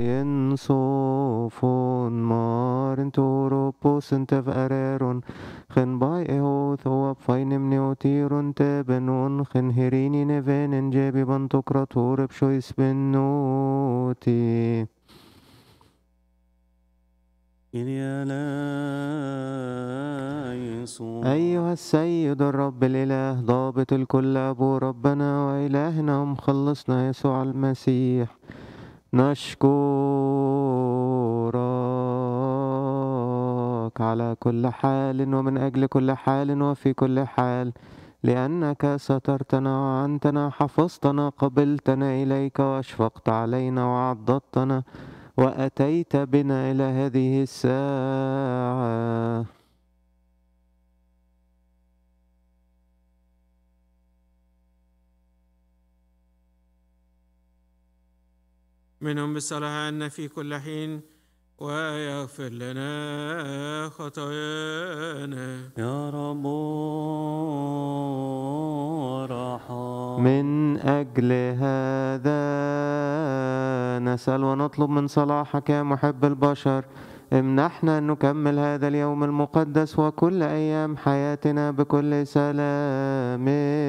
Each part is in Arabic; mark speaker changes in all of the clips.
Speaker 1: en sofon maren toro posentef ereron gen bai ehoth o fainim neotiron tebenon gen herini nevenen jebi bantokrator bshois benoti. أيها السيد الرب الإله ضابط الكل أبو ربنا وإلهنا ومخلصنا يسوع المسيح نشكرك على كل حال ومن أجل كل حال وفي كل حال لأنك سترتنا وعنتنا حفظتنا قبلتنا إليك وأشفقت علينا وعضدتنا وأتيت بنا إلى هذه الساعة.
Speaker 2: منهم بالصلاح عنا في كل حين ويغفر لنا خطايانا
Speaker 3: يا رب ارحم.
Speaker 1: من أجل هذا نسأل ونطلب من صلاحك يا محب البشر امنحنا أن نكمل هذا اليوم المقدس وكل أيام حياتنا بكل سلام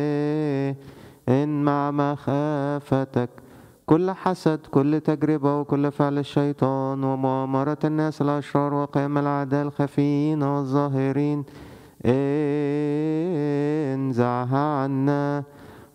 Speaker 1: إن مع مخافتك كل حسد كل تجربة وكل فعل الشيطان ومؤامرة الناس الأشرار وقيام الأعداء الخفيين والظاهرين انزعها عنا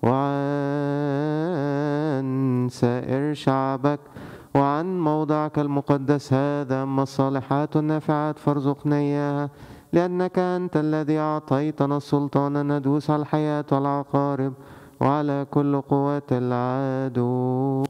Speaker 1: وعن سائر شعبك وعن موضعك المقدس هذا أما الصالحات النافعات فارزقنا إياها لأنك أنت الذي أعطيتنا السلطان أن ندوس على الحياة والعقارب وعلى كل قوات العدو.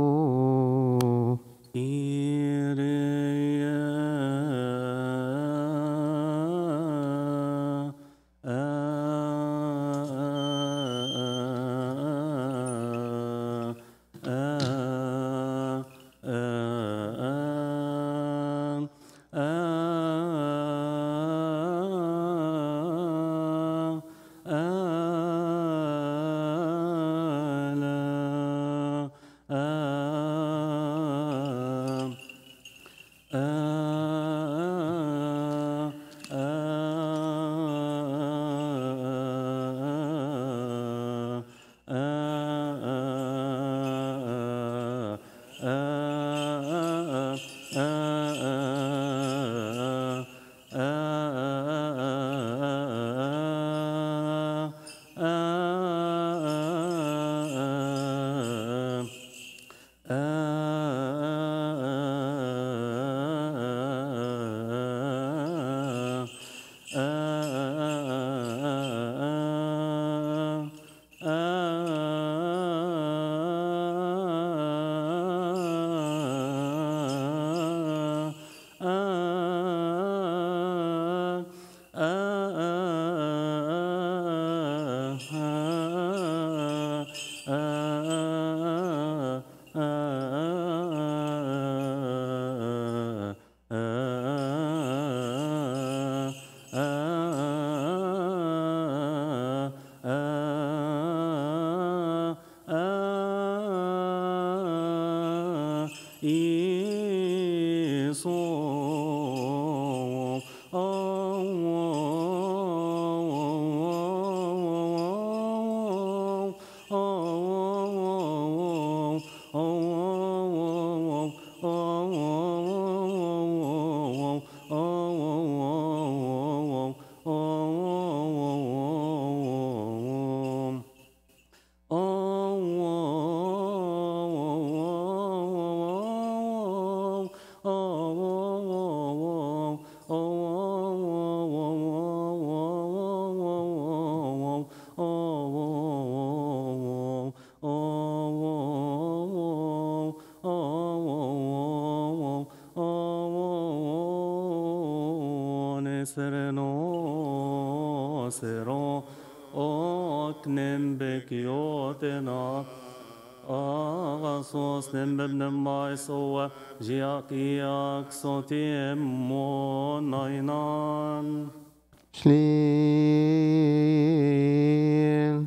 Speaker 1: Slil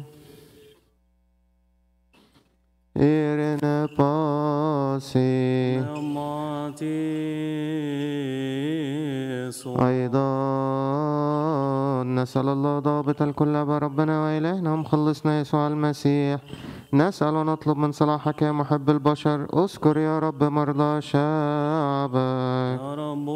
Speaker 1: Irene Pasi أيضا نسأل الله ضابط الكل أبا ربنا وإلهنا ومخلصنا يسوع المسيح، نسأل ونطلب من صلاحك يا محب البشر، اذكر يا رب مرضى شعبك،
Speaker 3: يا رب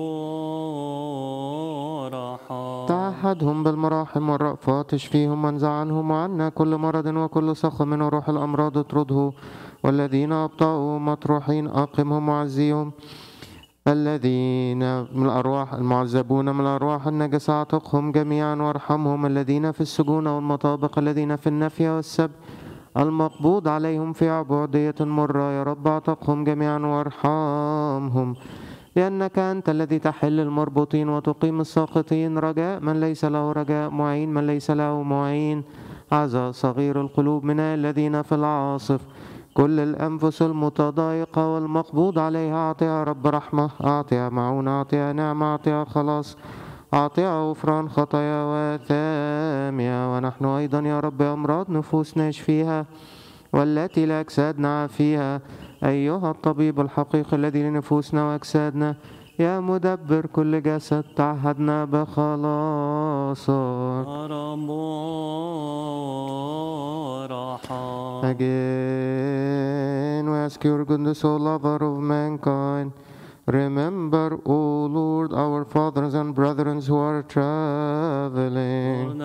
Speaker 3: ارحم.
Speaker 1: تعهدهم بالمراحم والرأفات، اشفيهم وانزع عنهم وعنا كل مرض وكل سقم وروح الأمراض اطرده، والذين أبطأوا مطروحين أقمهم وعزيهم، الذين من الأرواح المعذبون من الأرواح النجسة أعتقهم جميعا وارحمهم، الذين في السجون والمطابق، الذين في النفي والسب المقبوض عليهم في عبودية مرة، يا رب أعتقهم جميعا وارحمهم، لأنك أنت الذي تحل المربوطين وتقيم الساقطين، رجاء من ليس له رجاء، معين من ليس له معين، عزا صغير القلوب من الذين في العاصف، كل الأنفس المتضايقة والمقبوض عليها أعطيها رب رحمة، أعطيها معونة، أعطيها نعمة، أعطيها خلاص، أعطيها غفران خطايا وثامية، ونحن أيضا يا رب أمراض نفوسنا اشفيها والتي لأجسادنا عافيها، أيها الطبيب الحقيقي الذي لنفوسنا وأجسادنا، يا مدبر كل جسد تعهدنا بخلاصك.
Speaker 3: يا رب ارحم.
Speaker 1: Again, we ask your goodness, O lover of mankind. Remember, O Lord, our fathers and brethren who are traveling,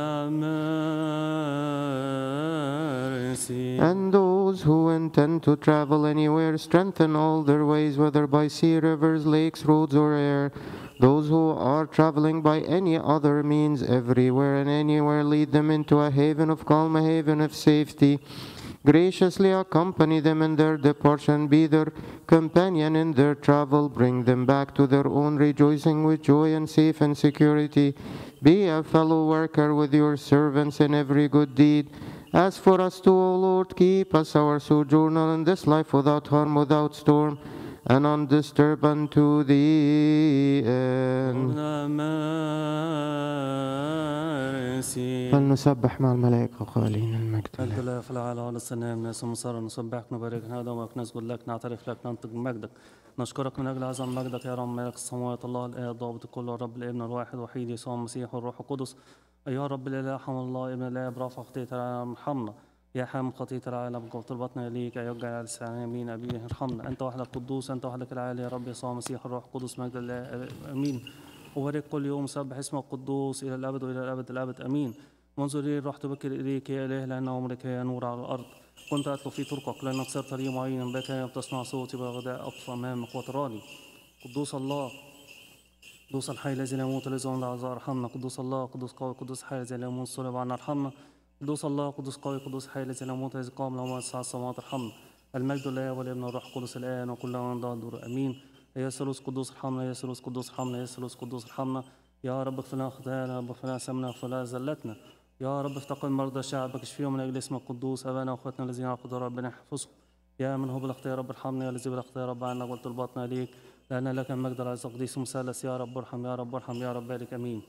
Speaker 3: mercy.
Speaker 1: and those who intend to travel anywhere. Strengthen all their ways, whether by sea, rivers, lakes, roads, or air. Those who are traveling by any other means, everywhere and anywhere, lead them into a haven of calm, a haven of safety. Graciously accompany them in their departure, and be their companion in their travel. Bring them back to their own rejoicing with joy and safe and security. Be a fellow worker with your servants in every good deed. As for us too, O Lord, keep us our sojourner in this life without harm, without storm, and undisturbed unto the end.
Speaker 3: mercy.
Speaker 1: فلنسبح مع الملائكة قائلين المجد لله.
Speaker 3: مجد الله في العالى على السلام، ناس مصر نسبحك نبارك نهدمك نسجد لك نعترف لك ننطق مجدك، نشكرك من أجل عظم مجدك يا رب ملك السماوات الله الآب ضابط الكل والرب الابن الواحد الوحيد يسوع المسيح والروح القدس، أيها الرب الإله ارحم الله ابن الآب رافع خطية العالم ارحمنا، يا حامل خطية العالم قوة طلبتنا إليك أيها الجلال على يمين أبيه ارحمنا، أنت وحدك قدوس، أنت وحدك العالي يا رب يسوع المسيح الروح القدس مجد الله أمين. وبارك كل يوم سبح اسمك القدوس إلى الأبد وإلى الأبد الأبد أمين. منذ لي رحت بكر إليك يا إله لأن عمرك يا نور على الأرض، كنت أطلب في طرقك لأنك صرت لي معينا بك يوم تسمع صوتي بغداء أقف أمامك وتراني. قدوس الله قدوس الحي الذي لا يموت الذي لا عذاب ارحمنا. قدوس الله قدوس قوي قدوس حي الذي لا يموت صلب عنا ارحمنا. قدوس الله قدوس قوي قدوس حي الذي لا يموت الذي قام له تسع السماوات ارحمنا. المجد لله والابن والروح القدس الآن وكل من دور امين. يا ثالوث قدوس ارحمنا، يا ثالوث قدوس ارحمنا، يا ثالوث قدوس ارحمنا. يا رب اغفر لنا خطايانا، يا رب اغفر لنا سمنا، اغفر لنا زلتنا. يا رب افتقد مرضى شعبك اشفيهم من اجل اسمك القدوس. ابانا واخواتنا الذين عقدوا ربنا يحفظهم. يا من هو بالاخطيار يا رب ارحمنا، يا الذي بالاخطيار يا رب عنا قبل طلباتنا ليك، لأن لك المجد العز القديس مثلث. يا رب ارحم، يا رب ارحم، يا رب بارك امين.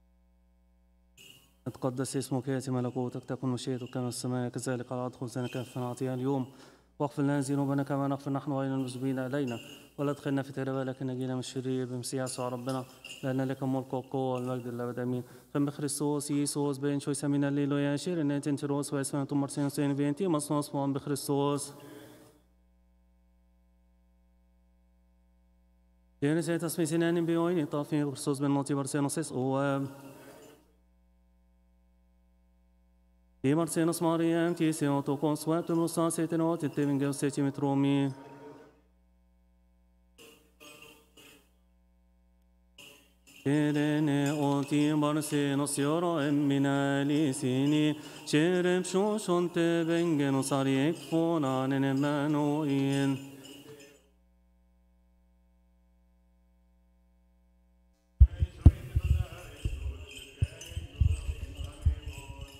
Speaker 3: اتقدس اسمك، ياتي ملكوتك، تكن مشيئتك كما في السماء كذلك على الارض. خبزنا كفنا نعطيها اليوم، واغفر لنا ذنوبنا كما نغفر نحن وايضا المذنبين الينا، ولا تدخلنا في تجربه لكن نجينا من الشرير بمسيح يسوع ربنا، لأن لك الملك والقوه والمجد للابد امين. Fem Christos, Jesus, ben choy samina lilo shir ne tenteros wa esma tu marsin sen venti masnos fon be Christos. Dene se tas mesinan be oin ta fin Christos ben noti barsenos o Di marsenos Mariam ti se auto consuetum nos setenot te vingel setimetromi. Kerene oti barsenos yoro emmina lisini Cherem shoshon te vengenos ariek fonan en Emmanuel.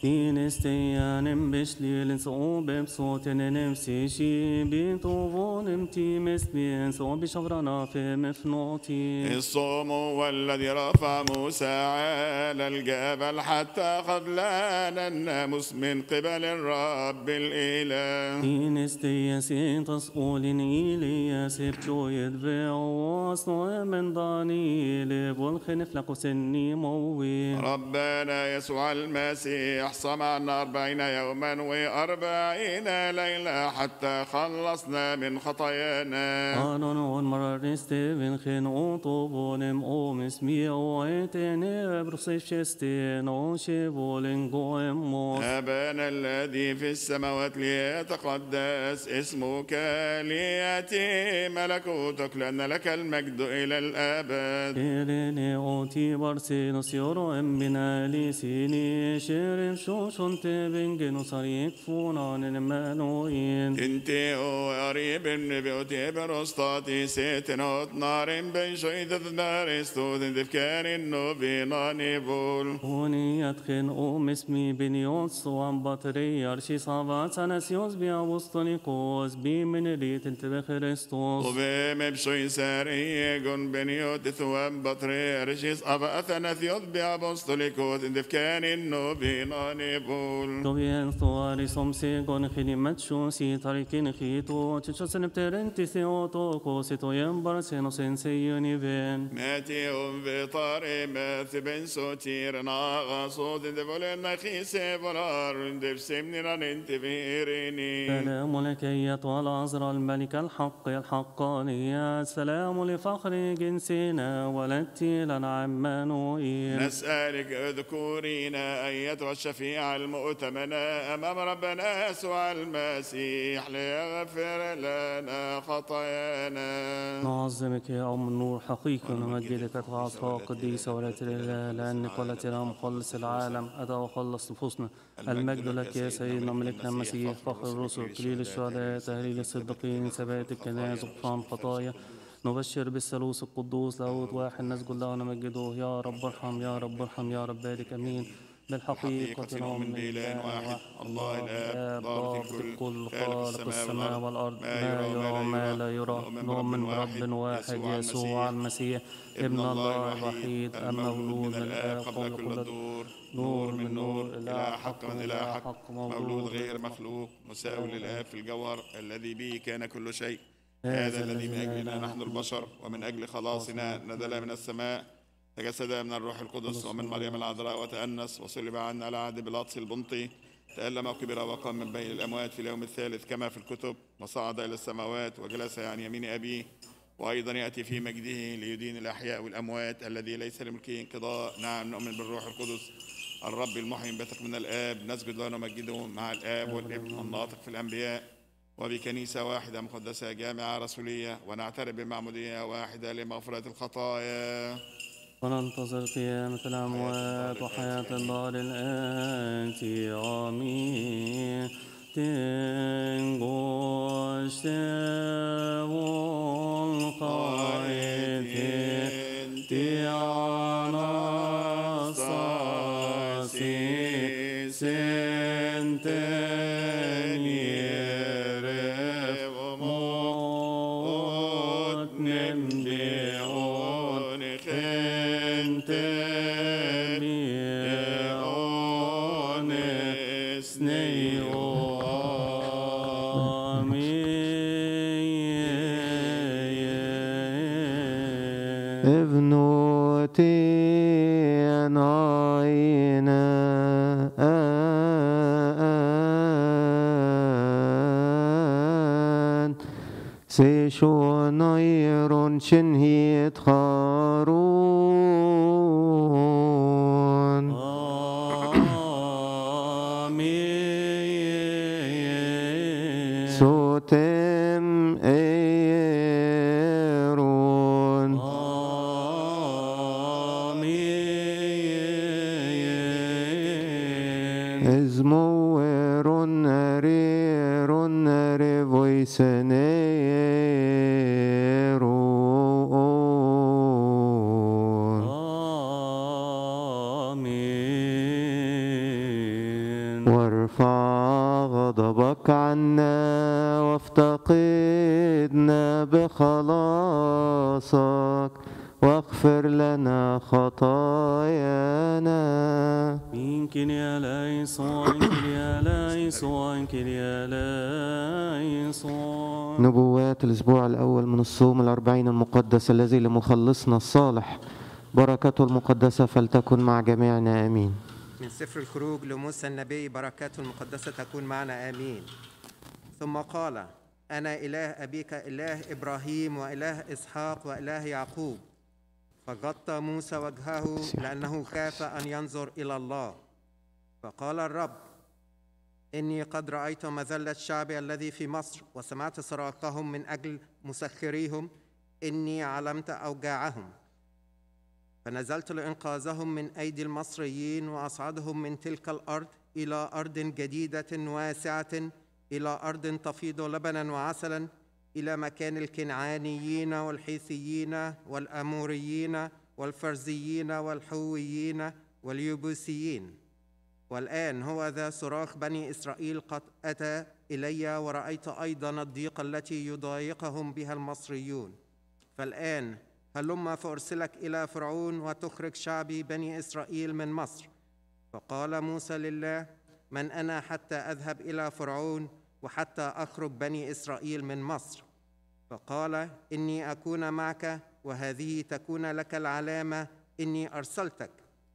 Speaker 3: Tinesteyanem beşlielin soğubem sotenenem seşi bintuvonem times bien soğubi şavrana fe mefnoti.
Speaker 4: الصوم والذي رفع موسى على الجبل حتى قد لان الناموس من قبل الرب الإله.
Speaker 3: Tinesteyasin tasqulin ilya sebço yedveo asno من دانيل والخنف لقو سني موي.
Speaker 4: ربنا يسوع المسيح صمعنا 40 يوما و40 ليلة حتى خلصنا من خطايانا.
Speaker 3: آنون مرر استيفن خن أوطوبونم أومسمي أويتني برصيف شستين أوشيبولن قويموس.
Speaker 4: أبانا الذي في السماوات ليتقدس اسمك ليأتي ملكوتك لأن لك المجد إلى الأبد.
Speaker 3: إيريني أوتي برسينوس يورو أمبنا ليسيني شيرف شوشون تبنجنو صريق فونان المانوين.
Speaker 4: انتي قريب بيوتي برستاتي سيتنوت نار بين شويد الدارستو دفكان النوبينا نيبول.
Speaker 3: هوني يدخن اسمي بنيوس وان بطري أرشي صابات سنسيوس بيا وسطنيكوس بي من ريت انتبه خريستوس.
Speaker 4: وبمبشوي ساريجون بنيوت ثواب بطري أرشيس أبا أثناثيوت بيا بوستوليكوت دفكان النوبينا نيبول.
Speaker 3: توبيان ثواري سومسيغون خيني ماتشوسي تاريكين خيتو تشوسن بترنتي ثيوتو كوسيتو ينبر سينو سينسيوني بين.
Speaker 4: ماتيهم بطاري ماث بن سوتير ناغصود دفولنا خيسي بلار دفسمني راننت بيريني.
Speaker 3: سلام لك أيتها العذراء الملكة الحق الحقانية. السلام لفخر جنسنا ولدتي لنا عمانوئيل.
Speaker 4: نسألك اذكرينا أيتها الشفيعة المؤتمنة أمام ربنا يسوع المسيح ليغفر لنا خطايانا.
Speaker 3: نعظمك يا أم النور حقيقة ونمجدك أتعصى قديسة ولا الإله لأنك ولا ترى مخلص العالم أتى وخلص نفوسنا. المجد لك يا سيدنا ملكنا المسيح فخر الرسل كليل الشهداء تهليل الصديقين ثبات الكنائس غفران خطايا. نبشر بالثالوث القدوس لاهوت واحد نسجد له ونمجده. يا رب ارحم يا رب ارحم يا رب بارك امين. بالحقيقة
Speaker 4: نؤمن بإله واحد الله الآب ضابط الكل خالق السماء والأرض
Speaker 3: ما يرى وما لا يرى. نؤمن برب واحد يسوع المسيح ابن الله الوحيد المولود من الآب قبل كل الدور نور من نور إله حق من إله حق
Speaker 4: مولود غير مخلوق مساوي للآب في الجوهر الذي به كان كل شيء. هذا الذي من أجلنا نحن البشر ومن أجل خلاصنا نزل من السماء تجسد من الروح القدس ومن مريم العذراء وتأنس وصلب عنا على عهد بيلاطس البنطي. تألم وكبر وقام من بين الأموات في اليوم الثالث كما في الكتب وصعد إلى السماوات وجلس عن يمين أبيه وأيضا يأتي في مجده ليدين الأحياء والأموات الذي ليس لملكه انقضاء. نعم نؤمن بالروح القدس الرب المحيي بثق من الآب نسجد له ونمجده مع الآب والابن الناطق في الأنبياء وبكنيسة واحدة مقدسة جامعة رسولية ونعترف بمعمودية واحدة لمغفرة الخطايا
Speaker 3: وننتظر قيامة الأموات وحياة الدار الآتي. آمين. تنقش والقائد تيانا ساسي سنتني رفموت نمديون خنتنيون سنيون.
Speaker 1: ابنوتي ناينا سيشو نيرون شنهيت خارون سوتم ايرون ازمويرون ريرون ريفويسنيرون ارفع غضبك عنا وافتقدنا بخلاصك واغفر لنا خطايانا.
Speaker 3: Kyrie eleison, Kyrie eleison, Kyrie eleison.
Speaker 1: نبوات الأسبوع الأول من الصوم الأربعين المقدس الذي لمخلصنا الصالح بركته المقدسة فلتكن مع جميعنا آمين.
Speaker 5: من سفر الخروج لموسى النبي بركاته المقدسة تكون معنا آمين. ثم قال: أنا إله أبيك إله إبراهيم وإله إسحاق وإله يعقوب. فغطى موسى وجهه لأنه خاف أن ينظر إلى الله. فقال الرب: إني قد رأيت مذلة شعبي الذي في مصر وسمعت صراخهم من أجل مسخريهم، إني علمت أوجاعهم. فنزلت لإنقاذهم من أيدي المصريين وأصعدهم من تلك الأرض إلى أرض جديدة واسعة، إلى أرض تفيض لبنا وعسلا، إلى مكان الكنعانيين والحيثيين والأموريين والفرزيين والحويين واليبوسيين. والآن هو ذا صراخ بني إسرائيل قد أتى إلي، ورأيت أيضا الضيق التي يضايقهم بها المصريون. فالآن هلما فأرسلك إلى فرعون وتخرج شعبي بني إسرائيل من مصر. فقال موسى لله: من أنا حتى أذهب إلى فرعون وحتى أخرج بني إسرائيل من مصر؟ فقال: إني أكون معك، وهذه تكون لك العلامة إني أرسلتك.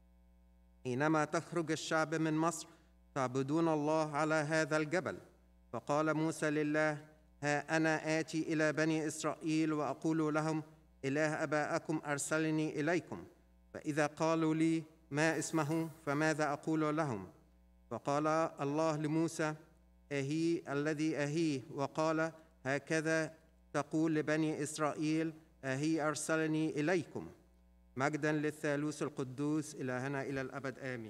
Speaker 5: حينما تخرج الشعب من مصر تعبدون الله على هذا الجبل. فقال موسى لله: ها أنا آتي إلى بني إسرائيل وأقول لهم: إله أبائكم أرسلني إليكم. فإذا قالوا لي: ما اسمه؟ فماذا أقول لهم؟ فقال الله لموسى: أهي الذي أهيه. وقال: هكذا تقول لبني إسرائيل: أهي أرسلني إليكم. مجدا للثالوث القدوس إلهنا إلى الأبد آمين.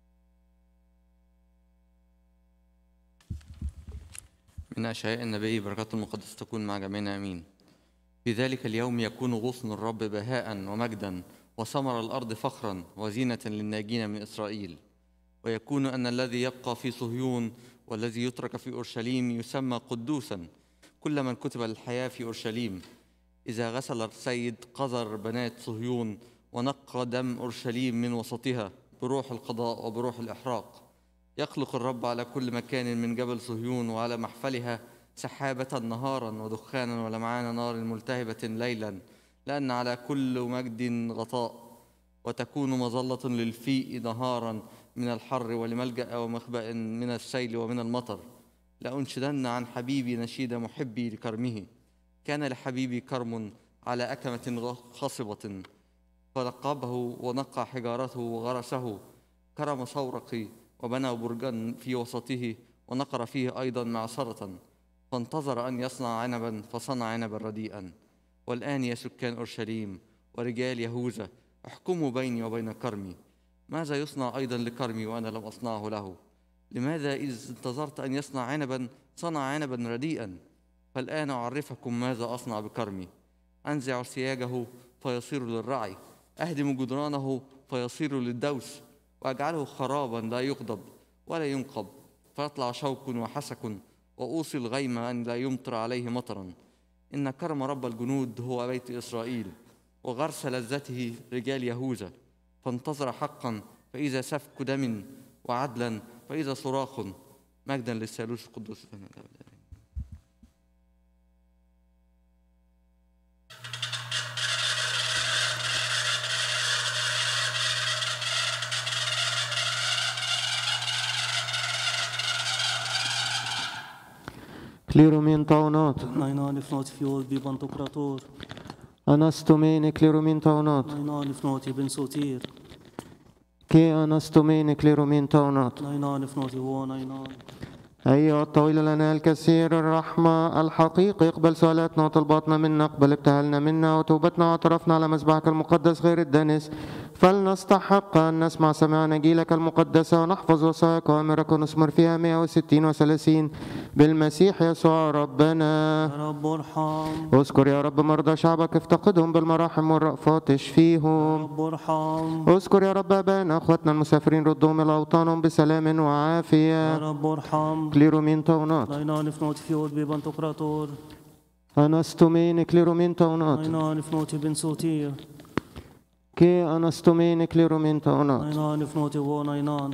Speaker 6: من أشعياء النبي بركاته المقدسة تكون مع جميعنا آمين. في ذلك اليوم يكون غصن الرب بهاء ومجدا، وثمر الأرض فخرا، وزينة للناجين من إسرائيل. ويكون أن الذي يبقى في صهيون والذي يترك في أورشليم يسمى قدوسا، كل من كتب الحياة في أورشليم. إذا غسل السيد قذر بنات صهيون ونقى دم أورشليم من وسطها بروح القضاء وبروح الإحراق. يخلق الرب على كل مكان من جبل صهيون وعلى محفلها سحابة نهارا ودخانا ولمعان نار ملتهبة ليلا، لأن على كل مجد غطاء. وتكون مظلة للفيء نهارا من الحر، ولملجأ ومخبأ من السيل ومن المطر. لأنشدن عن حبيبي نشيد محبي لكرمه. كان لحبيبي كرم على أكمة خصبة، فنقبه ونقى حجارته وغرسه. كرم صورقي وبنى برجا في وسطه، ونقر فيه أيضا معصرة. فانتظر أن يصنع عنبا فصنع عنبا رديئا. والآن يا سكان أورشليم ورجال يهوذا، احكموا بيني وبين كرمي. ماذا يصنع أيضا لكرمي وأنا لم أصنعه له؟ لماذا إذ انتظرت أن يصنع عنبا صنع عنبا رديئا؟ فالآن أعرفكم ماذا أصنع بكرمي. أنزع سياجه فيصير للرعي، أهدم جدرانه فيصير للدوس، وأجعله خرابا لا يغضب ولا ينقب، فيطلع شوك وحسك، وأوصي الغيم أن لا يمطر عليه مطرا. إن كرم رب الجنود هو بيت إسرائيل، وغرس لذته رجال يهوذا. فانتظر حقا فإذا سفك دم، وعدلا فإذا صراخ. مجدا للثالوث القدوس.
Speaker 1: كليرومين طاونات
Speaker 3: Nainan ifnot fjord biban tokrator.
Speaker 1: أنستومين كليرومين طاونات
Speaker 3: Nainan ifnot ibn sotir.
Speaker 1: كي أنستومين كليرومين طاونات.
Speaker 3: Nainan ifnot هو نainan.
Speaker 1: أيها الطويل لنا الكثير الرحمة الحقيقي، اقبل سؤالاتنا وطلباتنا منا، اقبل ابتهالنا منا وتوبتنا واعترافنا على مذبحك المقدس غير الدنس، فلنستحق أن نسمع سماع نجيلك المقدسة ونحفظ وصاياك وأمرك ونثمر فيها 160 و30 بالمسيح يسوع ربنا.
Speaker 3: يا رب ارحم.
Speaker 1: اذكر يا رب مرضى شعبك، افتقدهم بالمراحم والرأفات
Speaker 3: يا
Speaker 1: اشفيهم.
Speaker 3: رب ارحم.
Speaker 1: اذكر يا رب آبائنا أخواتنا المسافرين، ردهم إلى أوطانهم بسلام
Speaker 3: يا
Speaker 1: وعافية.
Speaker 3: رب ارحم.
Speaker 1: كليرومين تونات
Speaker 3: Najna nifnoti fjord bi bantokrator.
Speaker 1: أنستومين كليرومين تونات
Speaker 3: Najna nifnoti bin sotir.
Speaker 1: كي أنستومين كليرومين تونات.
Speaker 3: Najna nifnoti wo najnan.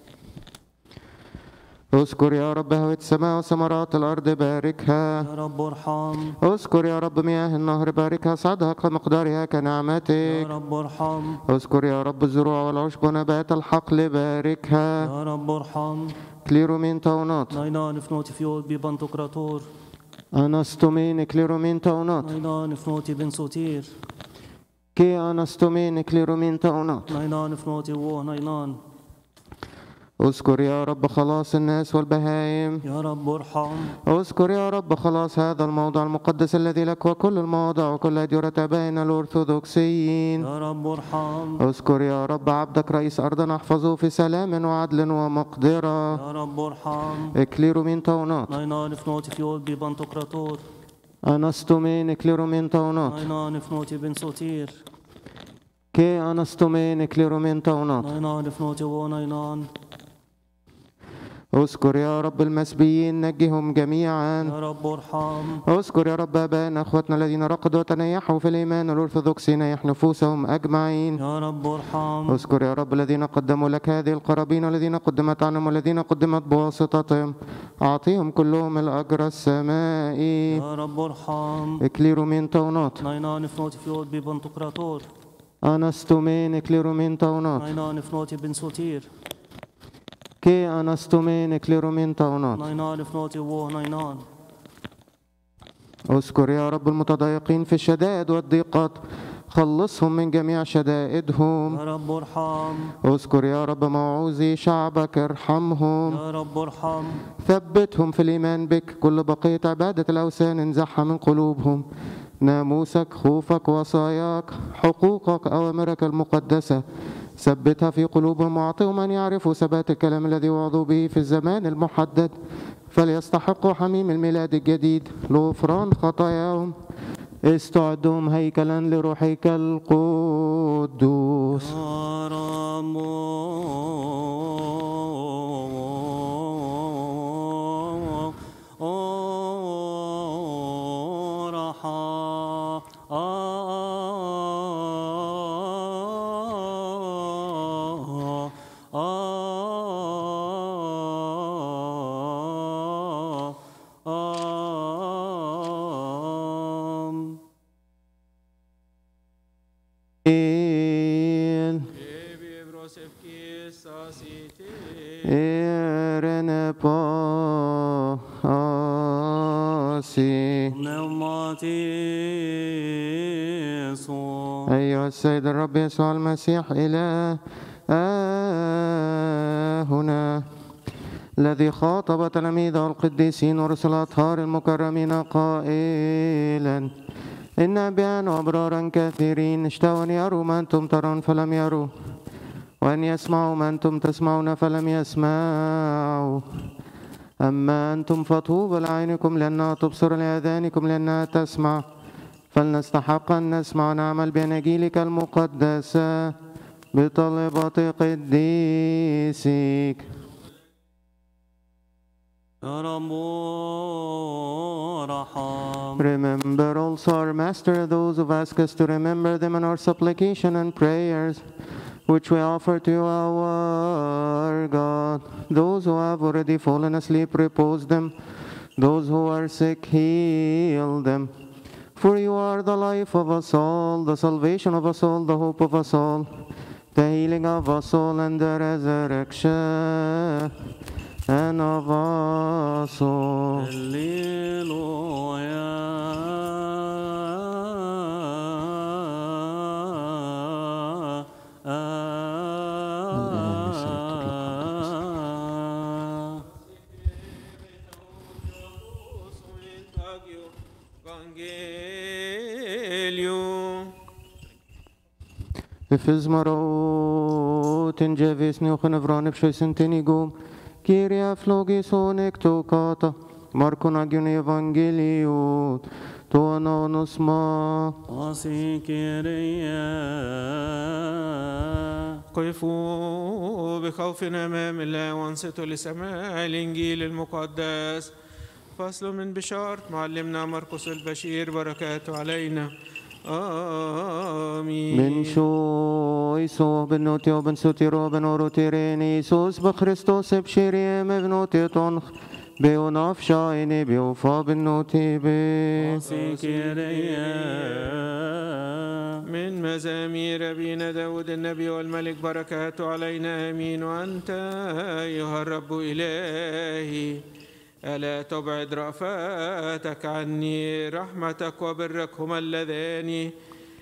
Speaker 1: اذكر يا رب هوة السماء وثمرات الأرض باركها.
Speaker 3: يا رب ارحم.
Speaker 1: اذكر يا رب مياه النهر باركها، صعدها كمقدارها
Speaker 3: يا
Speaker 1: كنعمتك.
Speaker 3: رب ارحم.
Speaker 1: اذكر يا رب الزروع والعشب ونبات الحقل باركها.
Speaker 3: يا رب ارحم.
Speaker 1: كليرومين تونات
Speaker 3: Najna nifnoti fjord bi bantokrator.
Speaker 1: أنستومين كليرومين تونات
Speaker 3: Najna nifnoti bin sotir.
Speaker 1: كي أنستومين كليرومين تونات.
Speaker 3: Najna nifnoti wo najnan.
Speaker 1: اذكر يا رب خلاص الناس والبهائم.
Speaker 3: يا رب ارحم.
Speaker 1: اذكر يا رب خلاص هذا الموضع المقدس الذي لك، وكل المواضع وكل أديرة آبائنا الأرثوذكسيين.
Speaker 3: يا رب ارحم.
Speaker 1: اذكر يا رب عبدك رئيس أرضنا، احفظه في سلام وعدل ومقدرة.
Speaker 3: يا رب ارحم.
Speaker 1: إكليرومين تونات
Speaker 3: Najna nifnoti fjord bi bantokrator.
Speaker 1: أنستومين إكليرومين تونات
Speaker 3: Najna nifnoti bin sotir.
Speaker 1: كي أنستومين إكليرومين تونات.
Speaker 3: Najna nifnoti wo najnan.
Speaker 1: اذكر يا رب المسبيين، نجهم جميعا.
Speaker 3: يا رب ارحم.
Speaker 1: اذكر يا رب آبائنا أخواتنا الذين رقدوا وتنيحوا في الإيمان الأرثوذكسي، نيح نفوسهم أجمعين.
Speaker 3: يا رب ارحم.
Speaker 1: اذكر يا رب الذين قدموا لك هذه القرابين، والذين قدمت عنهم والذين قدمت بواسطتهم، أعطيهم كلهم الأجر السمائي.
Speaker 3: يا رب ارحم.
Speaker 1: إكليرومين تونات
Speaker 3: Najna nifnoti fjord bi bantokrator.
Speaker 1: أنستومين إكليرومين تونات
Speaker 3: Najna nifnoti bin sotir.
Speaker 1: كي أنستومين إكليرومين تونات.
Speaker 3: Najna nifnoti wo najnan.
Speaker 1: اذكر يا رب المتضايقين في الشدائد والضيقات، خلصهم من جميع شدائدهم.
Speaker 3: يا رب ارحم.
Speaker 1: اذكر يا رب موعوظي شعبك، ارحمهم.
Speaker 3: يا رب ارحم.
Speaker 1: ثبتهم في الإيمان بك، كل بقية عبادة الأوثان انزعها من قلوبهم. ناموسك، خوفك، وصاياك، حقوقك، أوامرك المقدسة ثبتها في قلوبهم، واعطهم أن يعرفوا ثبات الكلام الذي وعظوا به في الزمان المحدد، فليستحقوا حميم الميلاد الجديد لغفران خطاياهم. استعدهم هيكلا لروحك القدوس.
Speaker 3: يا رب
Speaker 1: أيها السيد الرب يسوع المسيح إلهنا الذي خاطب تلاميذه القديسين ورسل الأطهار المكرمين قائلا: إن أنبياء وأبرارا كثيرين اشتهوا أن يروا ما أنتم ترون فلم يروا، وأن يسمعوا ما أنتم تسمعون فلم يسمعوا. أما أنتم فطوبى لعينكم لأنها تبصر، لآذانكم لأنها تسمع. فلنستحق أن نسمع ونعمل بأناجيلك المقدسة بطلبة قديسك. Remember also our Master, those who ask us to remember them in our supplication and prayers, which we offer to you, our God. Those who have already fallen asleep, repose them. Those who are sick, heal them. For you are the life of us all, the salvation of us all, the hope of us all, the healing of us all, and the resurrection and of us all. Εφes marotin jevisni och nevran pshoisen tenigum. Kyria flogison ektokata. Markon agion evangeliot. Toanonos ma.
Speaker 2: قفوا بخوف أمام الله وانصتوا لسماع الإنجيل المقدس. فصل من بشارة معلمنا مرقس البشير بركاته علينا آمين.
Speaker 1: من شو يسوع بنوتي وبن سوتيرو بن أوروتيرين يسوس بخريستوس بشيريم بنوتي تنخ بيوناف شايني بيوفا بنوتي بي.
Speaker 2: من مزامير أبينا داود النبي والملك بركاته علينا آمين. وأنت أيها الرب إلهي ألا تبعد رأفاتك عني، رحمتك وبرك هما اللذان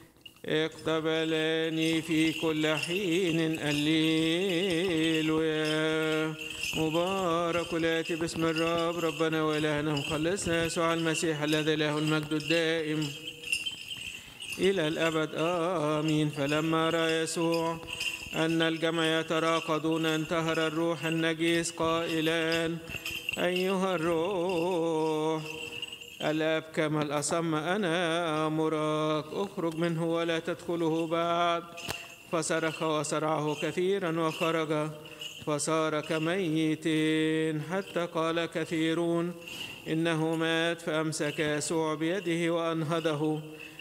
Speaker 2: اقتبلاني في كل حين. الليلويا. مبارك الآتي باسم الرب ربنا وإلهنا مخلصنا يسوع المسيح الذي له المجد الدائم إلى الأبد آمين. فلما رأى يسوع أن الجمع يتراقضون انتهر الروح النجيس قائلا أيها الروح الأبكم الأصم أنا آمرك اخرج منه ولا تدخله بعد. فصرخ وصرعه كثيرا وخرج فصار كميت، حتى قال كثيرون إنه مات. فأمسك يسوع بيده وأنهضه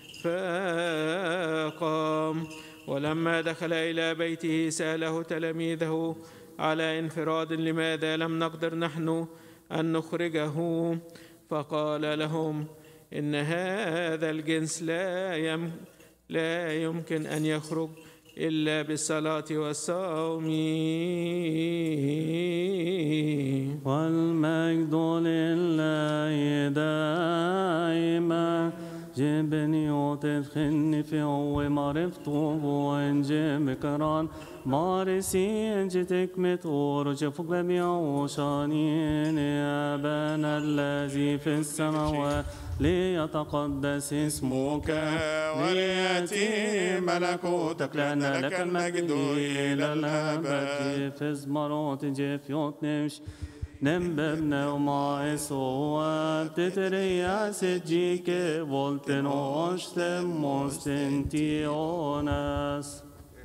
Speaker 2: فقام. ولما دخل إلى بيته سأله تلاميذه على انفراد لماذا لم نقدر نحن أن نخرجه. فقال لهم إن هذا الجنس لا يمكن أن يخرج إلا بالصلاة والصوم.
Speaker 3: والمجد لله دائما. جبني وتدخلني في عوي معرفته وإنجي بكران مارسي انجتك متور جفوك ببيع شانين. يا أبانا الذي في السماوات ليتقدس اسمك
Speaker 4: وليأتي ملكوتك لأن لك المجد إلى الأبد.
Speaker 3: فز مرات جيف يوتنمش نمبرنا وما إسوا تتريا سجيك volten أشتم مستنتيوناس.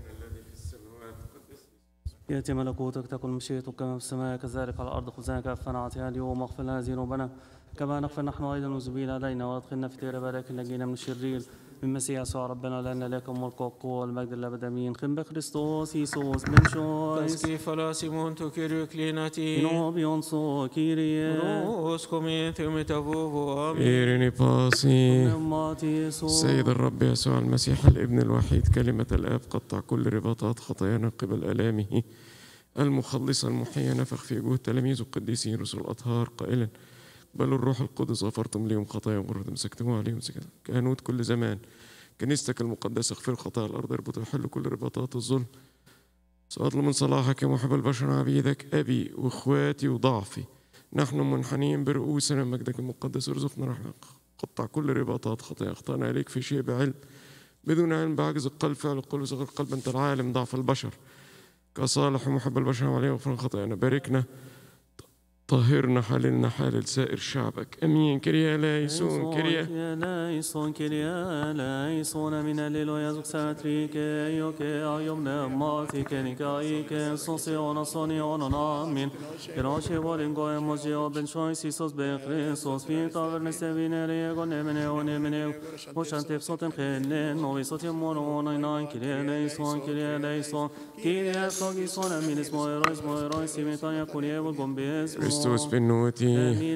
Speaker 3: يأتي ملكوتك تكن مشيئتك كما في السماء كذلك على الأرض. خذنا كفنا عطيها اليوم واغفر لنا ذنوبنا كما نغفر نحن أيضا وزبيل علينا وادخلنا في تير لكن نجينا من الشرير من مسيح يسوع ربنا لأن لك الملك والقوة والمجد للأبد آمين. خم بخريستوس يسوس بن شويس
Speaker 2: تسكيف لا سيمون تكيريو كليناتي
Speaker 3: نوبيون سو كيريه
Speaker 2: روس كومين ثم تفوفو آمين.
Speaker 1: إيريني باسي.
Speaker 3: سيد
Speaker 1: الرب يسوع المسيح الابن الوحيد كلمة الآب قطع كل رباطات خطايانا قبل آلامه المخلصة المحية. نفخ في وجوه تلاميذ القديسين رسل الأطهار قائلا بل الروح القدس غفرتم لهم خطاياهم وغفرتم مسكتموها عليهم سكتا. كهنوت كل زمان كنيستك المقدسة اغفر خطايا الأرض اربط وحل كل رباطات الظلم. سأطلب من صلاحك يا محب البشر عبيدك أبي وإخواتي وضعفي نحن منحنين برؤوسنا مجدك المقدس ارزقنا رحمة. قطع كل رباطات خطايا أخطأنا عليك في شيء بعلم بدون علم بعجز القلب فعل القلب صغير القلب أنت العالم ضعف البشر كصالح ومحب البشر عليه وغفران خطايانا. باركنا طهرنا حللنا حلل سائر شعبك امين. كريا لايسون كريا
Speaker 3: لايسون كريا لايسون من الليل ويزك ساتريك يوك ايومنا ماتيك نيكايك سوسيون سونيون امين. كراشي بولينغو اموجيو بن شويسي سوس بخريسوس في تاورن سيفينيري غونمني ونمني وشانتيف صوتن خلن نوي صوت مونون ناين كريا لايسون كريا لايسون كريا سوغيسون امين اسمو ايروي سيميتايا كوريا وغومبيس
Speaker 1: Kristus benoti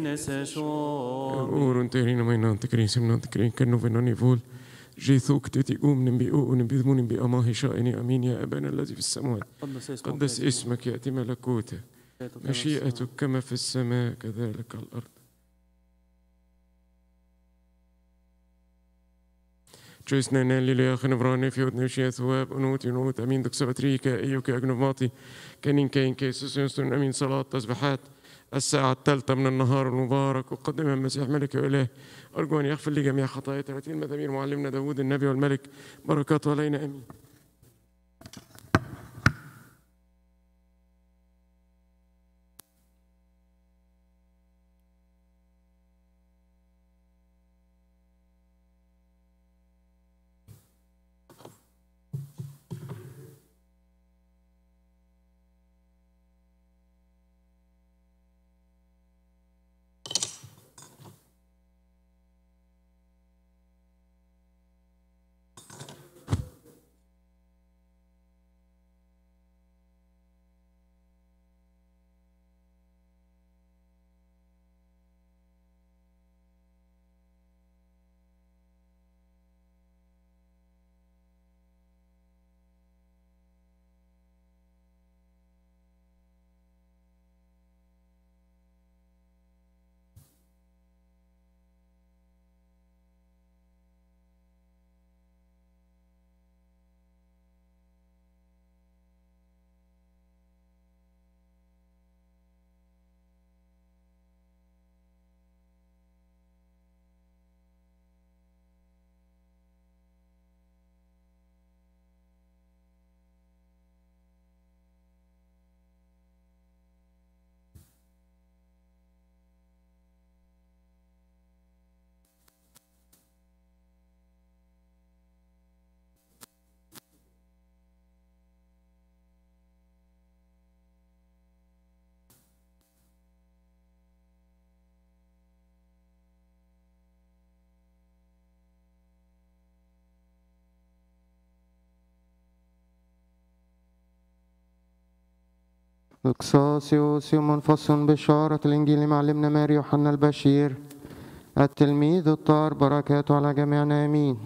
Speaker 1: urun terina mainan tekrin semnan tekrin kanu venani vol جيثوك تتقوم نبيئو نبيذمون بأماه شائني أمين. يا أبانا الذي في السماوات قدس اسمك يأتي ملكوتك مشيئتك كما في السماء كذلك على الأرض. جويسنا نالي ليا خنفراني في ودنا وشيا ثواب أنوت ينوت أمين دك سبتريكا أيوك أجنباطي كانين كيسوس ينصرون أمين صلاة تسبحات الساعة الثالثة من النهار المبارك وقدمها المسيح ملك وإله. أرجو أن يغفر لي جميع خطايا 30 مزامير معلمنا داود النبي والملك بركاته علينا آمين. القصاص منفصل بشارة الإنجيل معلمنا ماري يوحنا البشير التلميذ الطاهر بركاته على جميعنا آمين.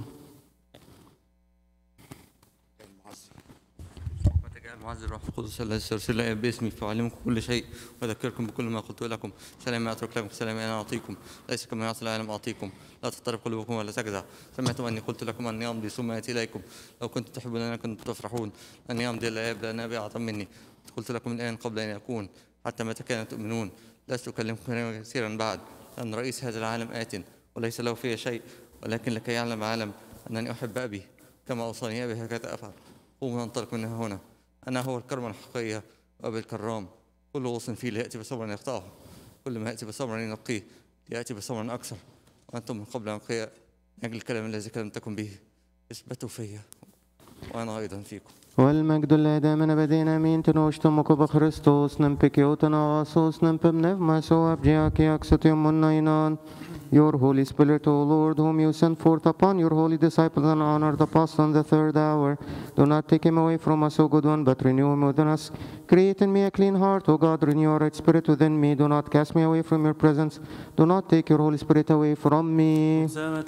Speaker 6: وتجعل معز الروح القدس الذي يرسل باسمي فيعلمكم كل شيء ويذكركم بكل ما قلت لكم. سلام أترك لكم، سلام أنا أعطيكم، ليس كما يعطي العالم أعطيكم. لا تضطرب قلوبكم ولا تجزع. سمعتم أني قلت لكم أني أمضي ثم آتي إليكم. لو كنتم تحبونني كنتم تفرحون أني أمضي إلى الآب لأن أبي أعظم مني. قلت لكم الآن قبل أن يكون، حتى متى كان تؤمنون. لست أكلمكم كلاما كثيرا بعد، لأن رئيس هذا العالم آت وليس له في شيء، ولكن لكي يعلم العالم أنني أحب أبي كما أوصاني أبي هكذا أفعل. قوموا ننطلق من هنا. أنا هو الكرمة الحقيقية وأبي الكرام. كل غصن فيه ليأتي بصبر يقطعه، كل ما يأتي بصبر ينقيه ليأتي بصبر أكثر. وأنتم من قبل أنقياء من أجل الكلام الذي كلمتكم به. اثبتوا فيا وأنا أيضا فيكم.
Speaker 1: والمجد لله دائما أبدين آمين. تنوشتمك بخريستوس نمبكيوتنا واسوس نمبمنفمس وابجياكياكسوتيوموناينان. Your Holy Spirit, O Lord, whom you sent forth upon your holy disciples and honored apostles in the third hour, do not take him away from us, O good one, but renew him within us. Create in me a clean heart, O God, renew your right spirit within me. Do not cast me away from your presence. Do not take your Holy Spirit away from me.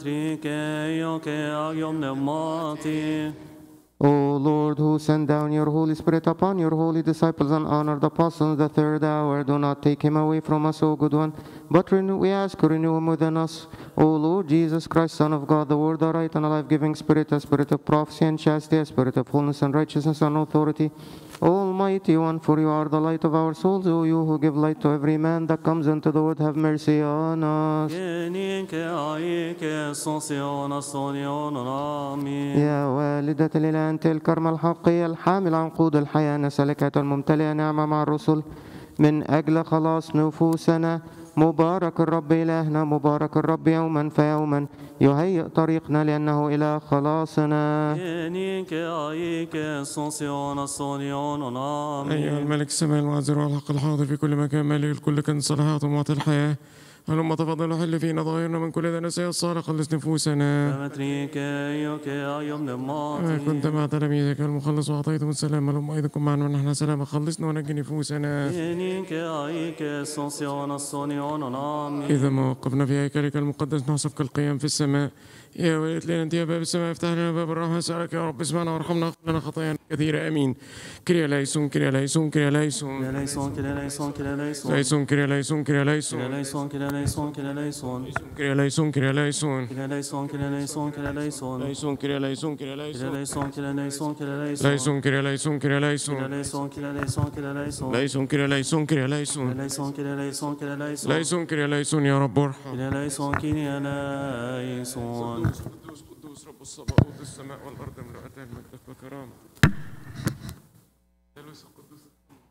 Speaker 1: O Lord, who sent down your Holy Spirit upon your holy disciples and honored apostles in the third hour, do not take him away from us, O good one, but we ask, renew him within us. O Lord Jesus Christ, Son of God, the Word, the right and life-giving Spirit, a spirit of prophecy and chastity, a spirit of holiness and righteousness and authority. Almighty One, for you are the light of our souls, O you who give light to every man that comes into the world, have mercy on us. يا والدة الإله أنت الكرمة الحقيقية الحامل عنقود الحياة، نسلكة الممتلئة نعمة مع الرسل من أجل خلاص نفوسنا. مبارك الرب إلهنا، مبارك الرب يوما فيوما يهيئ طريقنا لأنه إله خلاصنا.
Speaker 7: أيها الملك السماء المعزر والحق الحاضر في كل مكان، مالك الكل كن صلاحات ومعطي الحياة. هلما تفضل وحل فينا ضغيرنا من كل دنسية الصالح، خلص نفوسنا. كنت مع تلاميذك المخلص وأعطيتهم السلام، هلما أيضا كن معنا ونحن سلام، خلصنا ونجي نفوسنا. إذا ما وقفنا في هيكلك المقدس نحسب كالقيام في السماء. يا وليت لنا أنت يا باب السماء، افتح لنا باب الرحمة، أسألك يا رب اسمعنا وارحمنا، اغفر لنا خطايانا كثيرة. آمين. كريا ليسون كريا ليسون كريا ليسون كريا ليسون كريا ليسون كريا ليسون كريا ليسون كريا ليسون كريا ليسون كريا ليسون كريا ليسون كريا ليسون كريا ليسون كريا ليسون كريا ليسون كريا ليسون ليسون كريا ليسون كريا ليسون ليسون كريا ليسون كريا ليسون ليسون كريا ليسون كريا ليسون ليسون كريا ليسون كريا ليسون ليسون كريا ليسون كريا ليسون ليسون كريا ليسون كريا ليسون ليسون كريا ليسون. يا رب ارحم. كريا ليسون كريا ليسون. قدوس قدوس رب الصباوت، السماء والأرض ملؤتان مجدك وكرامة. ثالوث القدوس.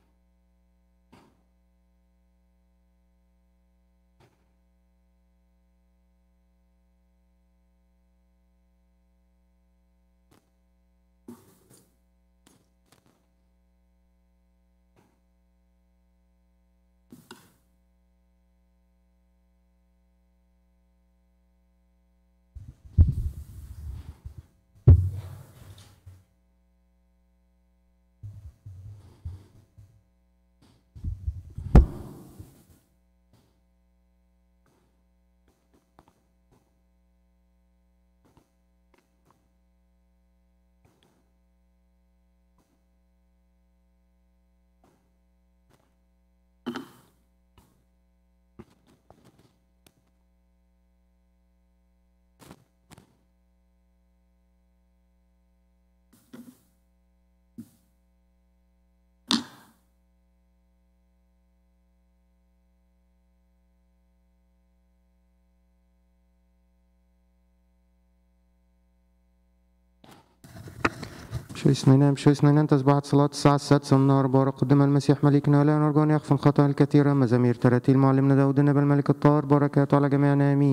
Speaker 1: شو اثنين تسبحت صلاة الساعة 6 من النهار. بارك قدام المسيح ملكنا، ولا نرجو أن يغفر الخطايا الكثيرة. مزامير تراتيل معلمنا داود النبي الملك الطاهر، بركاته على جميعنا آمين.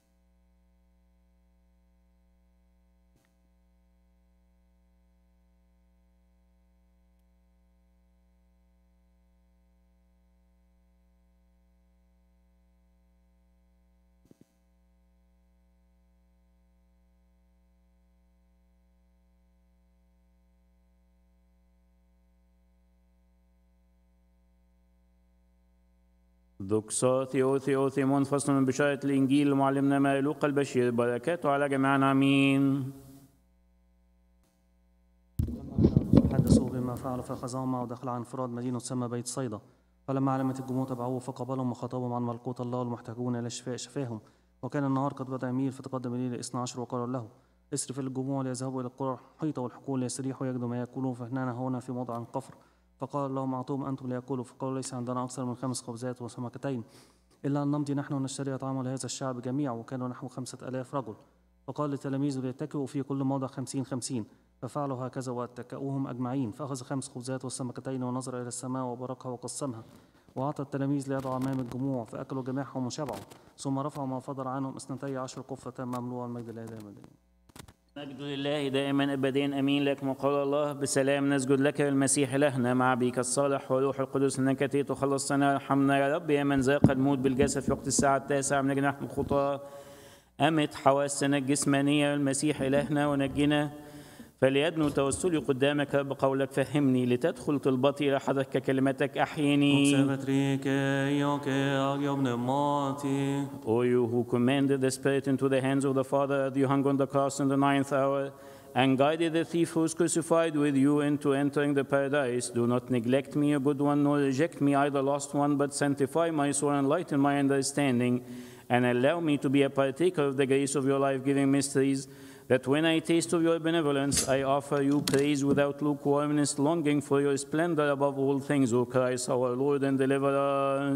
Speaker 8: دوكسا ثيمون فصل من بشارة الإنجيل لمعلمنا لوقا البشير بركاته على جميعنا آمين.
Speaker 3: حدثوا بما فعل فأخذهم معه ودخل عن انفراد مدينة تسمى بيت صيدا. فلما علمت الجموع تبعوه فقبلهم وخاطبهم عن ملكوت الله المحتاجون إلى الشفاء شفاهم. وكان النهار قد بدأ يميل فتقدم إليه 12 وقال له اسرف الجموع ليذهبوا إلى القرى المحيطة والحقول ليستريحوا يجدوا ما يأكلون فإننا هنا في موضع قفر. فقال لهم أعطوهم أنتم ليأكلوا. فقالوا ليس عندنا أكثر من 5 خبزات وسمكتين إلا أن نمضي نحن ونشتري طعام لهذا الشعب جميع وكانوا نحو 5000 رجل. فقال لتلاميذه ليتكئوا في كل موضع 50 ففعلوا هكذا واتكأوهم أجمعين. فأخذ 5 خبزات والسمكتين ونظر إلى السماء وباركها وقسمها وأعطى التلاميذ ليضعوا أمام الجموع فأكلوا جميعهم وشبعوا. ثم رفعوا ما فضل عنهم 12 قفة مملوءة المجد لله دائما.
Speaker 8: مجد لله دائما أبدين أمين. لك وقال الله بسلام نسجد لك المسيح إلهنا مع بيك الصالح وروح القدس إنك تأتي تخلصنا. ارحمنا يا رب يا من ذاق الموت بالجسد في وقت الساعة 9 من جناح الخطاة. أمت حواسنا الجسمانية المسيح إلهنا ونجنا. فليدنو توسلي قدامك بقولك فهمني لتدخل طلبتي إلى حضرتك ككلمتك أحيني. O you who commanded the Spirit into the hands of the Father as you hung on the cross in the 9th hour and guided the thief who was crucified with you into entering the paradise, do not neglect me, a good one, nor reject me, I the lost one, but sanctify my soul and lighten my understanding, and allow me to be a partaker of the grace of your life-giving mysteries, that when I taste of your benevolence, I offer you praise without lukewarmness, longing for your splendor above all things, O Christ, our Lord and Deliverer.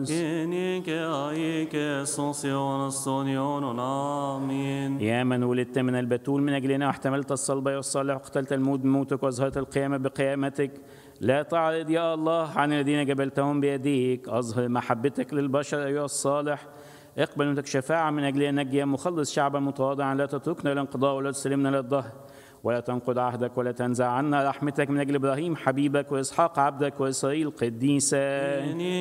Speaker 8: يا من ولدت من البتول من أجلنا واحتملت الصلب والصالح وقتلت الموت بموتك وأظهرت القيامة بقيامتك، لا تعرض يا الله عن الذين جبلتهم بيديك، أظهر محبتك للبشر أيها الصالح، اقبل منك شفاعة من أجل أن نجي مخلص شعبا متواضعا، لا تتركنا للانقضاء ولا تسلمنا للظهر ولا تنقض عهدك ولا تنزع عنا رحمتك من أجل إبراهيم حبيبك وإسحاق عبدك وإسرائيل قديسا.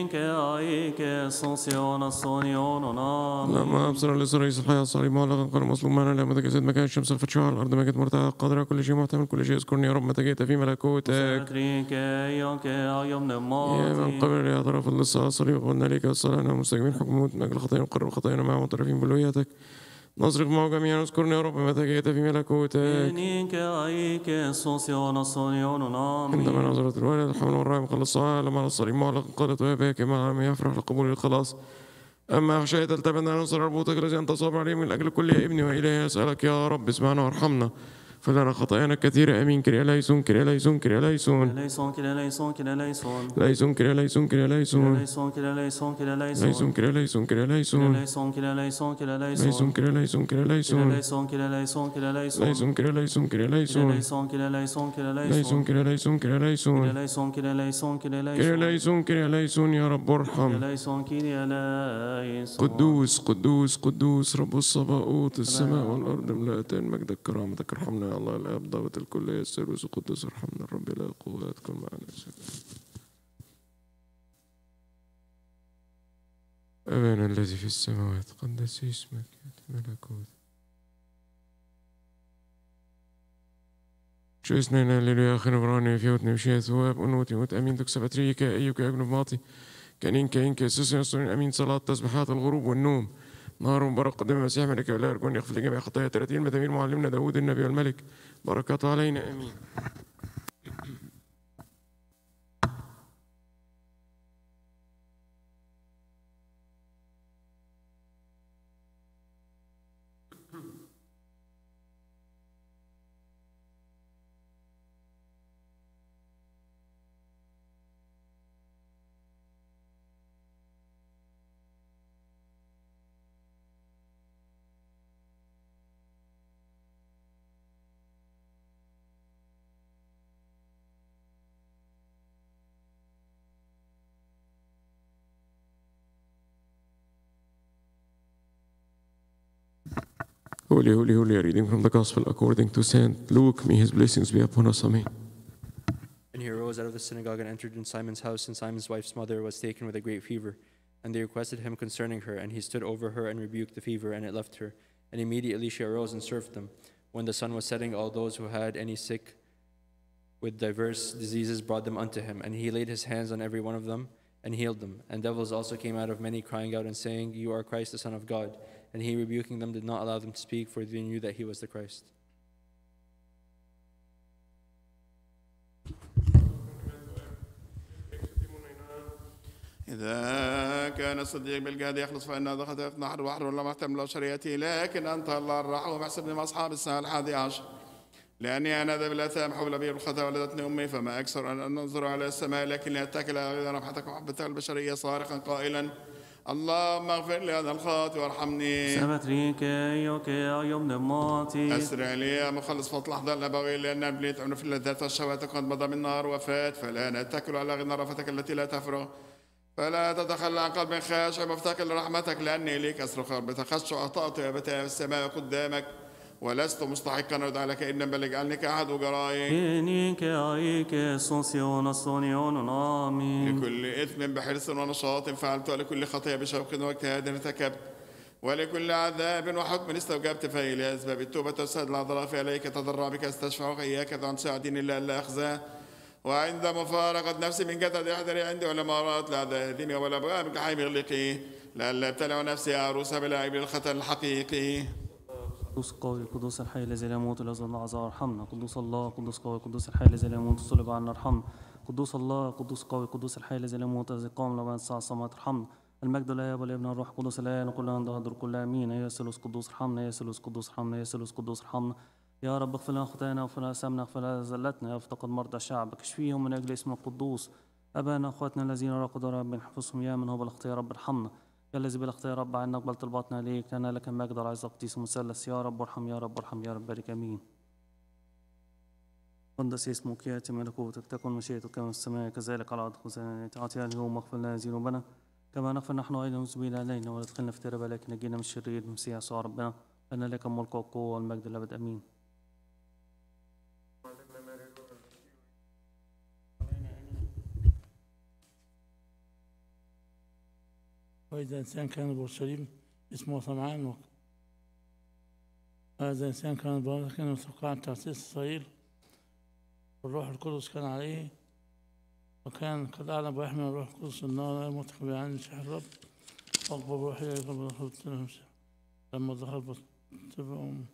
Speaker 7: لما أبصر الإسرائيل الحياة الصليب معلقا قال مظلوما لا متجسد مكان الشمس الفتشة على الأرض مجد مرتاح قادرة كل شيء محتمل كل شيء اذكرني يا رب متى جئت في ملكوتك. يا من قبل اعتراف للصلاة الصليب وقلنا لك الصلاة أننا مستجيبين حكموت من أجل خطايانا نقرب خطايانا معهم معترفين بلويتك نصرف معه جميعا اذكرني يا رب متى جئت في ملكوتك. عندما نظرت الوالد الحمل والرحم خلصها لما على الصليب معلق قالت ويا باك مع من يفرح لقبول الخلاص. أما خشيت التبن عن نصر ربوتك الذي أنت صابر عليه من أجل كل ابني وإلهي أسألك يا رب اسمعنا وارحمنا فلنا خطايانا كثيرة آمين. كريا ليسون كريا ليسون كريا ليسون ليسون كريا ليسون كريا ليسون ليسون كريا ليسون كريا ليسون ليسون كريا ليسون كريا ليسون ليسون كريا ليسون كريا ليسون ليسون كريا ليسون كريا ليسون ليسون كريا ليسون كريا ليسون ليسون كريا ليسون كريا ليسون ليسون كريا ليسون كريا ليسون ليسون كريا ليسون كريا ليسون ليسون كريا ليسون كريا ليسون ليسون كريا ليسون كريا ليسون كريا ليسون يا رب ارحم. قدوس قدوس قدوس رب الصباؤوت السماء والأرض ملأتان مجدك كرامتك ارحمنا يا الله الآب ضابط الكل يا الثالوث القدوس ارحمنا الرب لا قوات كن معنا. أبانا الذي في السماوات قدس اسمك يأتي ملكوتك شو اسمنا اللي آخر براني في وتني مشي ثواب أنوتي وت أمين تكسب تريك أيك أجنب ماطي كانين كاين كاسوس يصلون أمين صلاة تسبحات الغروب والنوم نهار مبارك قدام المسيح ملك ولا يرجون يغفر لجميع خطايا 30 مزامير معلمنا داود النبي والملك بركاته علينا آمين. Holy, holy, holy, reading from the Gospel according to St. Luke. May his blessings be upon us. Amen.
Speaker 9: And he arose out of the synagogue and entered in Simon's house, and Simon's wife's mother was taken with a great fever. And they requested him concerning her, and he stood over her and rebuked the fever, and it left her. And immediately she arose and served them. When the sun was setting, all those who had any sick with diverse diseases brought them unto him, and he laid his hands on every one of them, and healed them. And devils also came out of many, crying out and saying, "You are Christ, the Son of God." And he, rebuking them, did not allow them to speak, for they knew that he was the Christ.
Speaker 4: إذا كان الصديق بالجهاد يخلص فإن ضغط نحر بحر ولا محتمل له شريعتي، لكن أنت الله الرحمة واحسبني مع أصحاب الساعة 11، لأني أنا ذا بالآثام حول أبي بالخطأ ولدتني أمي، فما أكثر أن أنظر على السماء لكني أتكل على رحمتك ومحبتك البشرية صارخا قائلا: اللهم اغفر لي أنا الخاطئ وارحمني. أسرع لي يا مخلص فضل لحظة الأبوي، لأن أبليت عمر في اللذات والشهوات قد مضى من نار وفات، فلا نتكل على غنى رفتك التي لا تفرغ، فلا تتخلى عن قلب خاشع مفتقر لرحمتك، لأني إليك أصرخ بتخشع أطأت يا بتاع السماء قدامك، ولست مستحقا أن أدعى لك إن بل اجعلني كأحد وجرائي. لكل إثم بحرص ونشاط فعلت، ولكل خطيئة بشوق واجتهاد ارتكبت، ولكل عذاب وحكم استوجبت، فهي لأسباب التوبة والسهد العذراء فإليك تضرع بك استشفع، إياك عن ساعدين إلا ألا أخزاه، وعند مفارقة نفسي من جسد احضري عندي، ولا مرات لا ذهدني ولا بغى من جحيم اغلقي، لألا ابتلع نفسي عروسها بلاعب الختن الحقيقي.
Speaker 3: قدوس قوي قدوس الحي الذي لا يموت الذي الأعزاء ارحمنا. قدوس الله قدوس قوي قدوس الحي الذي لا يموت صلب عنا ارحمنا. قدوس الله قدوس قوي قدوس الحي الذي لا يموت الذي قام لبعد الساعة السماوات ارحمنا. المجد لله والابن والروح القدس الآن وكل عند هدر كل آمين. يا ثالوث قدوس ارحمنا، يا ثالوث قدوس ارحمنا، يا ثالوث قدوس ارحمنا. يا رب اغفر لنا خطايانا واغفر لنا أثامنا واغفر لنا زلتنا، يا افتقد مرضى شعبك اشفيهم من أجل اسمك القدوس. أبانا أخواتنا الذين راقدوا رب احفظهم، يا من هو بالاختيار رب ارحمنا، يا الذي بالاختيار رب عنا اقبل طلباتنا إليك، لنا لك المجد والعز والقديس المثلث. يا رب ارحم يا رب ارحم يا رب بارك آمين. قدس اسمك، يأتي ملكوتك، تكن مشيئتك كما في السماء كذلك على الأرض. خبزنا أعطينا اليوم واغفر لنا ذنوبنا كما نغفر نحن أيضا المذنبين علينا، ولا تدخلنا في تجربة لكن نجينا من الشرير بمسيح يسوع ربنا، لأن لك الملك والقوة والمجد للأبد آمين.
Speaker 10: وإذا إنسان كان بورشليم اسمه سمعان، هذا إنسان كان باركا وثقة عن تأسيس إسرائيل، والروح القدس كان عليه، وكان قد أعلن بيحمل الروح القدس النار متخ بعين شح الرب، وأقبل روحي قبل دخول لما دخل بطفئهم.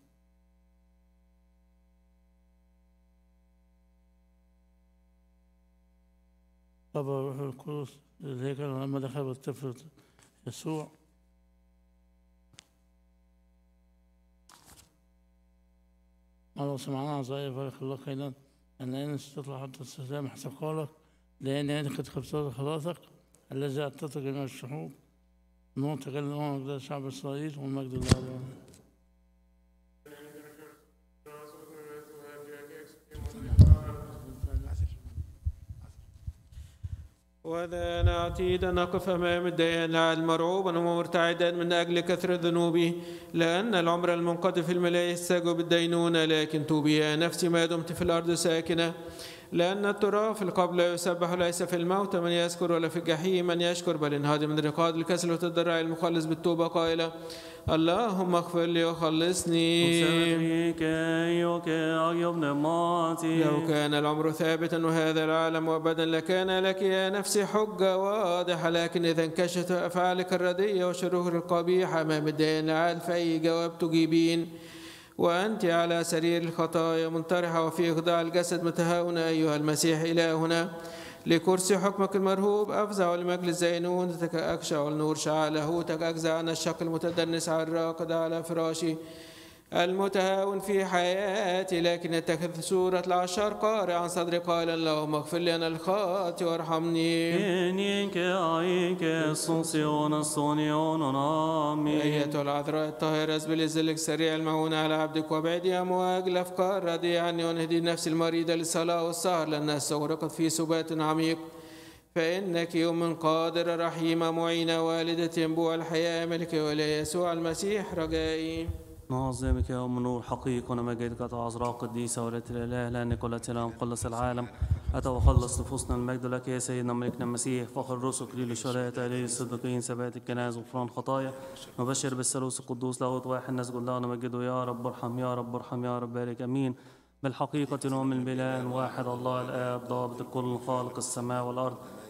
Speaker 10: قبل الروح القدس الهيكل لما دخل بالطفل يسوع. الله سمعنا عزائي بارك الله خيرا، أن أين ستطلع حتى السلام حسب قولك، لأن عندك قد خبزت خلاصك الذي أعطيت جميع الشعوب، نور تكلم مجد شعب إسرائيل والمجد لله.
Speaker 11: ولا نعتيد أن نقف أمام الديان المرعوبا ومرتعدا من أجل كثرة ذنوبي، لأن العمر المنقضي في الملاء يستجوب بالدينونة، لكن توبي يا نفسي ما دمت في الأرض ساكنة، لأن التراب في القبر لا يسبح ليس في الموت من يذكر ولا في الجحيم من يشكر، بل انهاد من رقاد الكسل وتضرع المخلص بالتوبة قائلة: اللهم اغفر لي وخلصني. لو كان العمر ثابتا وهذا العالم وابدا لكان لك يا نفسي حجة واضحة، لكن إذا انكشفت أفعالك الرديئة وشرور القبيحة أمام الديان العال فأي جواب تجيبين؟ وأنت على سرير الخطايا منطرحة وفي إخضاع الجسد متهاونة أيها المسيح إلهنا، لكرسي حكمك المرهوب أفزع لمجلس زينونتك أكشع النور شعاع لاهوتك، أجزع عن الشق المتدنس على الراقد على فراشي المتهاون في حياتي، لكن اتخذ صورة العشار قارئ عن صدري قائلا: اللهم اغفر لي أنا الخاطئ وارحمني. أيتها العذراء الطاهرة اسبل الزلك السريع المعون على عبدك، وابعدي أمواج الأفكار ردي عني، وانهدي النفس المريضة للصلاة والسهر لأنها استغرقت في سبات عميق، فإنك يوم قادرة رحيمة معينة والدة ينبوع الحياة ملك ولا يسوع المسيح رجائي.
Speaker 3: نعظمك يا أم نور حقيق ونمجدك عذراء قديسة ولدة الإله، لأنك ولدت لنا مخلص العالم، أتى وخلص نفوسنا. المجد لك يا سيدنا ملكنا المسيح، فخر الرسل كليل الشهداء تأليل الصديقين ثبات الكنائس غفران خطايا، نبشر بالثالوث القدوس لاهوت واحد نسجد له نمجده. يا رب ارحم يا رب ارحم يا رب بارك آمين. بالحقيقة نؤمن بإله واحد الله الآب ضابط الكل خالق السماء والأرض،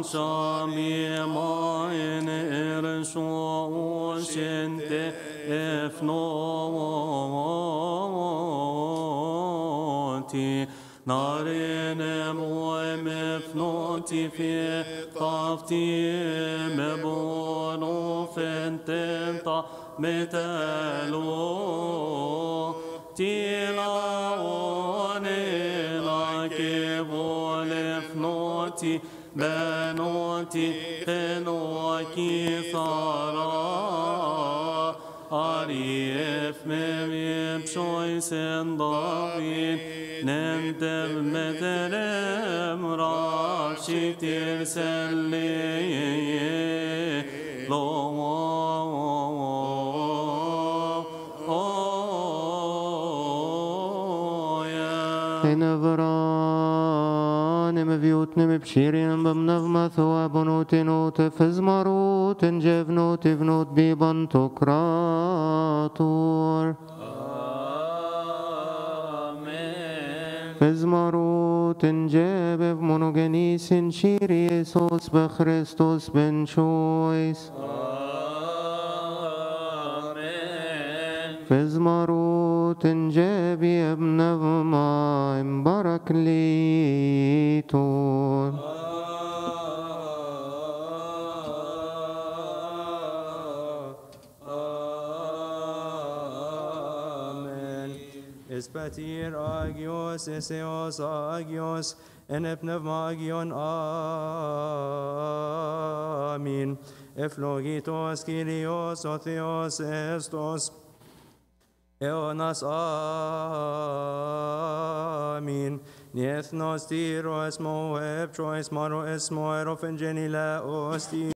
Speaker 3: Shami Main Ersho Shente Efnoti Narene Moem Efnoti Fi Tafti Mebono Fententa Metalo Tila Onela Kevolefnoti Benoti Enoki Thara Arief Memib Shoisen David Nemter Meterem Rashitir Selye Lo
Speaker 1: نم فيوت نم بشيرين بمنغمة ثواب نوت نوت فزمروت جفنوت فنوت بيبان تكراتور فزمروت جاب منوغنيس شيري يسوس بخريستوس بن شويس فزمروت جابي ابن ما مبارك لي طول
Speaker 12: Espatir agios, eseos agios, en pneuma agion, amin. Eflogitos, Kyrios, Otheos, Estos, Eonas, amin. Niethnos, Tyros, Moab, Trois, Maro, Esmo, Erofengenila, Osti.